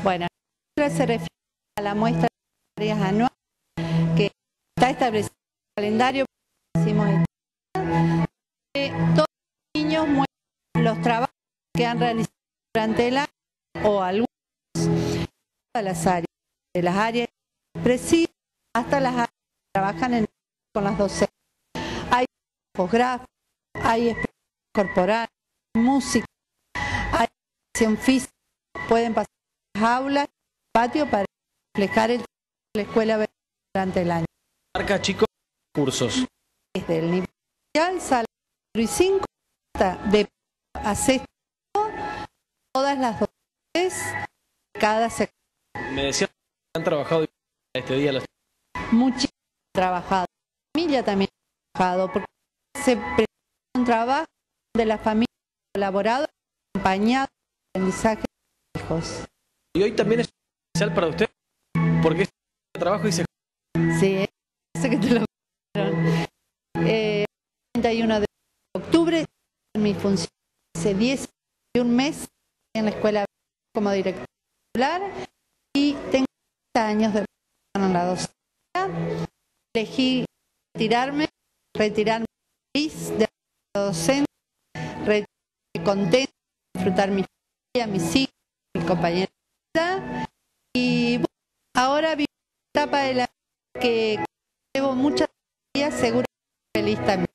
Bueno, se refiere a la muestra de áreas anual que está establecido en el calendario, decimos, todos los niños muestran los trabajos que han realizado durante el año o algunos de todas las áreas, de las áreas expresivas hasta las áreas que trabajan con las docentes. Hay posgrado, hay expresión corporal, música, hay educación física, pueden pasar a las aulas, patio para reflejar el trabajo de la escuela durante el año. Marca, chicos, cursos. Desde el nivel inicial, sala 4 y 5, hasta de a sexto, todas las docentes, cada sector. Me decían que han trabajado este día. Muchísimo trabajado. La familia también ha trabajado, porque se presenta un trabajo de la familia colaborado, acompañado del aprendizaje de los hijos. Y hoy también es especial para usted, porque es un trabajo y se... Sí, eso que te lo contaron. 31 de octubre, mi función hace 10 y un mes en la escuela como directora escolar y tengo 30 años de en la docencia. Elegí retirarme feliz de la docencia, retirarme contenta, disfrutar mi familia, mis hijos, mis compañeros de vida. Y bueno, ahora vivo una etapa de la que llevo muchas días segura y feliz también.